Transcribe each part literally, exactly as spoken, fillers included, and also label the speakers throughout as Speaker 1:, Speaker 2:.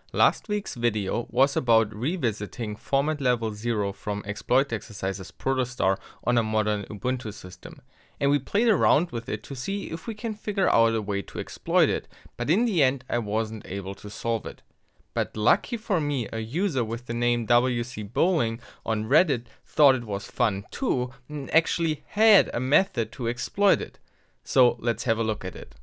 Speaker 1: Last week's video was about revisiting format level zero from exploit exercises protostar on a modern Ubuntu system, and we played around with it to see if we can figure out a way to exploit it, but in the end I wasn't able to solve it. But lucky for me, a user with the name W C Bowling on Reddit thought it was fun too and actually had a method to exploit it. So let's have a look at it.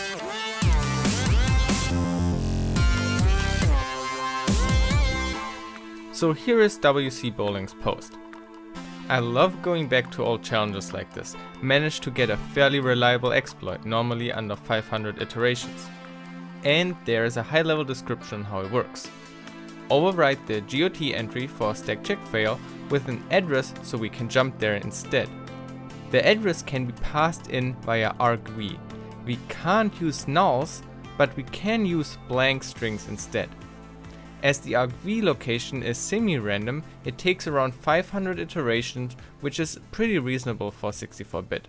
Speaker 1: So here is W C Bowling's post. I love going back to old challenges like this. Managed to get a fairly reliable exploit, normally under five hundred iterations. And there is a high level description on how it works. Overwrite the G O T entry for stack check fail with an address so we can jump there instead. The address can be passed in via argv. We can't use nulls, but we can use blank strings instead. As the argv location is semi-random, it takes around five hundred iterations, which is pretty reasonable for sixty-four bit.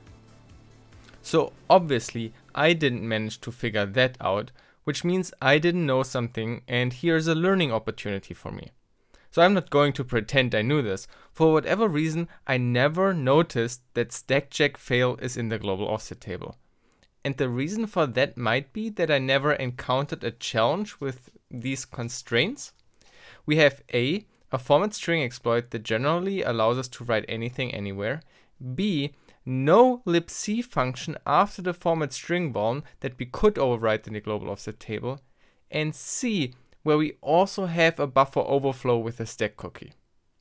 Speaker 1: So obviously I didn't manage to figure that out, which means I didn't know something, and here's a learning opportunity for me. So I'm not going to pretend I knew this. For whatever reason, I never noticed that stack check fail is in the global offset table. And the reason for that might be that I never encountered a challenge with these constraints. We have A, a format string exploit that generally allows us to write anything anywhere. B, no libc function after the format string vuln that we could overwrite in the global offset table. And C, where we also have a buffer overflow with a stack cookie.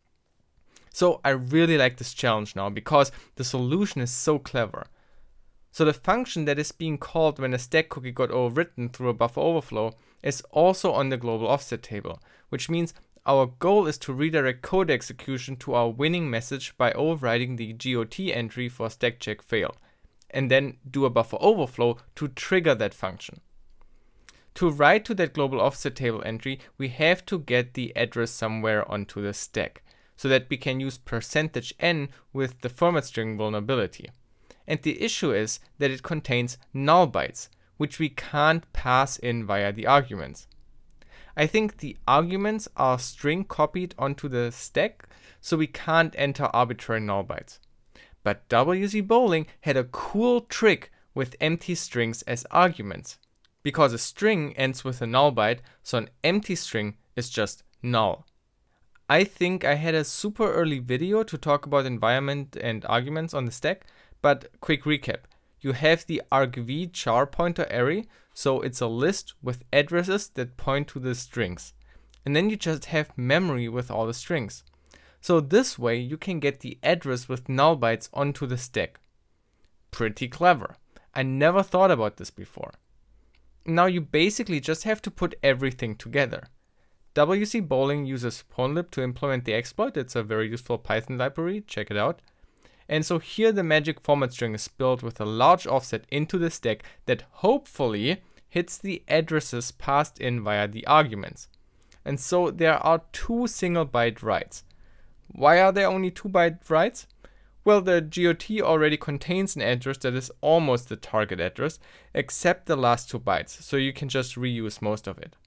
Speaker 1: So I really like this challenge now because the solution is so clever. So the function that is being called when a stack cookie got overwritten through a buffer overflow is also on the global offset table, which means our goal is to redirect code execution to our winning message by overwriting the G O T entry for stack check fail, and then do a buffer overflow to trigger that function. To write to that global offset table entry, we have to get the address somewhere onto the stack, so that we can use percentage n with the format string vulnerability. And the issue is that it contains null bytes, which we can't pass in via the arguments. I think the arguments are string copied onto the stack, so we can't enter arbitrary null bytes. But W C Bowling had a cool trick with empty strings as arguments. Because a string ends with a null byte, so an empty string is just null. I think I had a super early video to talk about environment and arguments on the stack, but quick recap. You have the argv char pointer array, so it's a list with addresses that point to the strings. And then you just have memory with all the strings. So this way you can get the address with null bytes onto the stack. Pretty clever. I never thought about this before. Now you basically just have to put everything together. W C Bowling uses pwnlib to implement the exploit. It's a very useful Python library, check it out. And so here the magic format string is built with a large offset into the stack that hopefully hits the addresses passed in via the arguments. And so there are two single byte writes. Why are there only two byte writes? Well, the G O T already contains an address that is almost the target address, except the last two bytes, so you can just reuse most of it.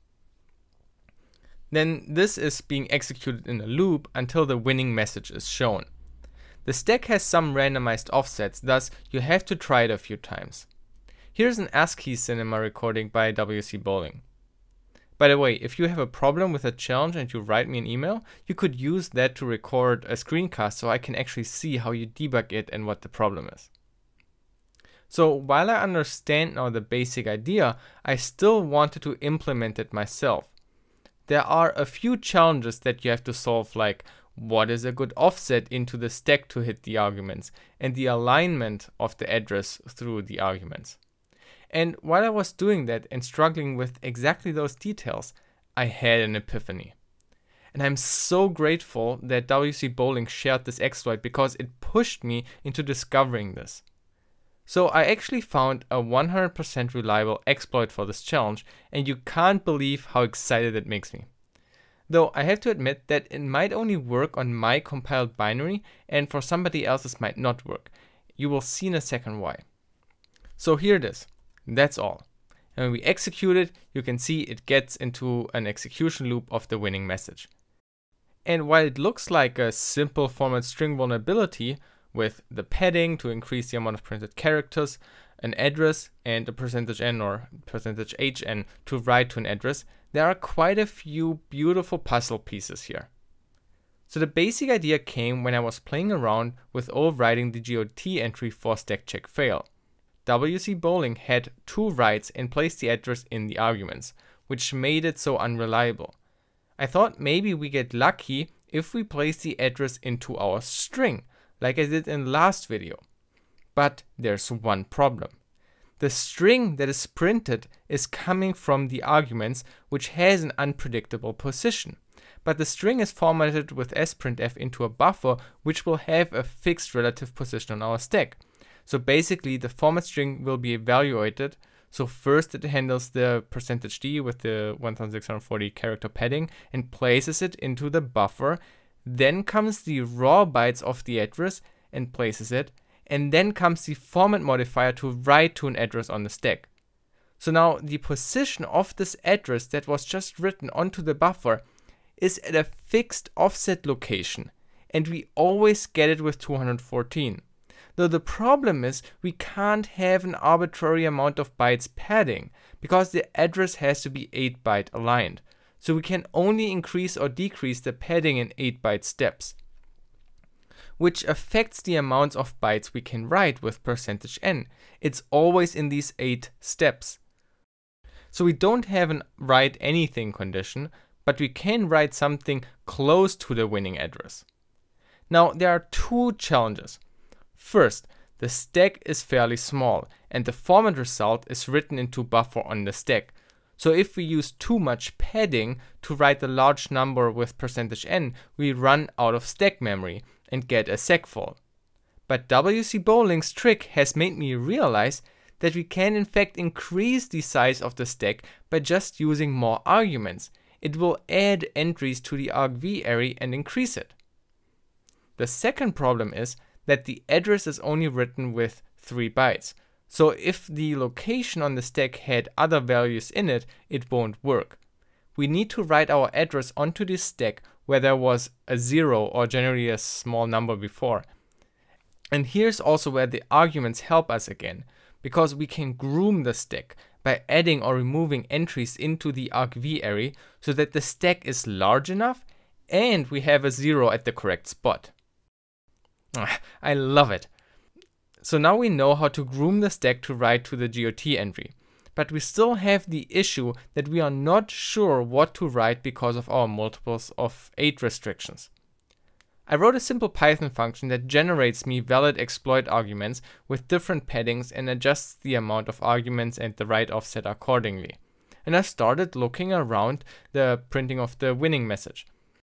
Speaker 1: Then this is being executed in a loop until the winning message is shown. The stack has some randomized offsets, thus you have to try it a few times. Here's an ASCII cinema recording by W C Bowling. By the way, if you have a problem with a challenge and you write me an email, you could use that to record a screencast so I can actually see how you debug it and what the problem is. So while I understand now the basic idea, I still wanted to implement it myself. There are a few challenges that you have to solve, like what is a good offset into the stack to hit the arguments, and the alignment of the address through the arguments. And while I was doing that and struggling with exactly those details, I had an epiphany. And I'm so grateful that W C Bowling shared this exploit because it pushed me into discovering this. So I actually found a one hundred percent reliable exploit for this challenge, and you can't believe how excited it makes me. Though I have to admit that it might only work on my compiled binary, and for somebody else this might not work. You will see in a second why. So here it is. That's all. And when we execute it, you can see it gets into an execution loop of the winning message. And while it looks like a simple format string vulnerability with the padding to increase the amount of printed characters, an address, and a percentage n or percentage hn to write to an address, there are quite a few beautiful puzzle pieces here. So the basic idea came when I was playing around with overriding the G O T entry for stack check fail. W C Bowling had two writes and placed the address in the arguments, which made it so unreliable. I thought maybe we get lucky if we place the address into our string, like I did in the last video. But there's one problem. The string that is printed is coming from the arguments, which has an unpredictable position. But the string is formatted with sprintf into a buffer, which will have a fixed relative position on our stack. So basically the format string will be evaluated. So first it handles the percentage d with the one thousand six hundred forty character padding and places it into the buffer. Then comes the raw bytes of the address and places it. And then comes the format modifier to write to an address on the stack. So now the position of this address that was just written onto the buffer is at a fixed offset location, and we always get it with two hundred fourteen. Though the problem is we can't have an arbitrary amount of bytes padding, because the address has to be eight byte aligned. So we can only increase or decrease the padding in eight byte steps, which affects the amounts of bytes we can write with percentage n. It's always in these eight steps. So we don't have an write anything condition, but we can write something close to the winning address. Now there are two challenges. First, the stack is fairly small and the format result is written into buffer on the stack. So if we use too much padding to write a large number with percentage n, we run out of stack memory and get a segfault. But W C Bowling's trick has made me realize that we can in fact increase the size of the stack by just using more arguments. It will add entries to the argv array and increase it. The second problem is that the address is only written with three bytes. So if the location on the stack had other values in it, it won't work. We need to write our address onto this stack where there was a zero or generally a small number before. And here's also where the arguments help us again, because we can groom the stack by adding or removing entries into the argv array so that the stack is large enough and we have a zero at the correct spot. I love it. So now we know how to groom the stack to write to the G O T entry, but we still have the issue that we are not sure what to write because of our multiples of eight restrictions. I wrote a simple Python function that generates me valid exploit arguments with different paddings and adjusts the amount of arguments and the write offset accordingly. And I started looking around the printing of the winning message.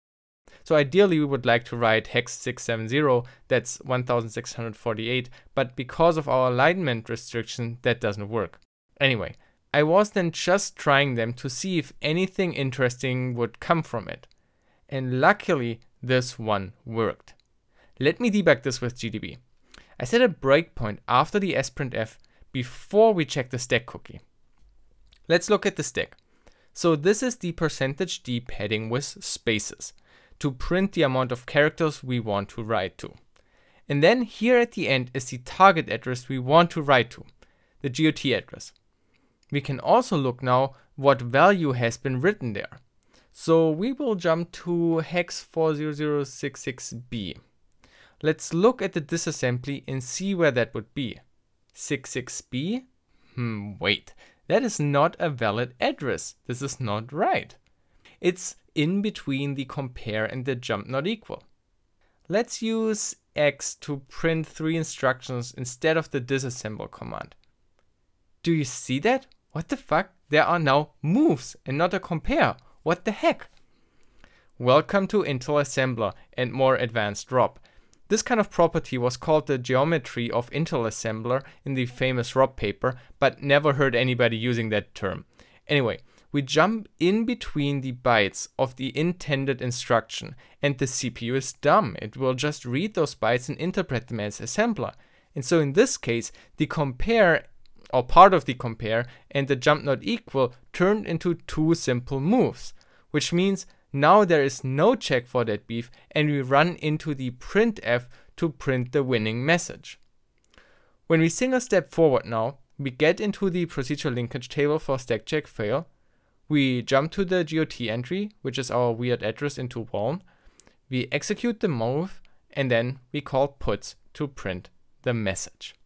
Speaker 1: So ideally we would like to write hex six seven zero, that's one thousand six hundred forty-eight, but because of our alignment restriction that doesn't work. Anyway, I was then just trying them to see if anything interesting would come from it. And luckily this one worked. Let me debug this with G D B. I set a breakpoint after the sprintf before we check the stack cookie. Let's look at the stack. So this is the percentage d padding with spaces to print the amount of characters we want to write to. And then here at the end is the target address we want to write to, the G O T address. We can also look now what value has been written there. So we will jump to hex four zero zero six six b. Let's look at the disassembly and see where that would be. sixty-six b? Hmm, wait, that is not a valid address. This is not right. It's in between the compare and the jump not equal. Let's use X to print three instructions instead of the disassemble command. Do you see that? What the fuck? There are now moves and not a compare. What the heck? Welcome to Intel Assembler and more advanced R O P. This kind of property was called the geometry of Intel Assembler in the famous R O P paper, but never heard anybody using that term. Anyway, we jump in between the bytes of the intended instruction, and the C P U is dumb. It will just read those bytes and interpret them as assembler. And so in this case, the compare or part of the compare, and the jump not equal turned into two simple moves, which means now there is no check for that beef and we run into the printf to print the winning message. When we single step forward now, we get into the procedural linkage table for stack check fail. We jump to the G O T entry, which is our weird address into warn. We execute the move and then we call puts to print the message.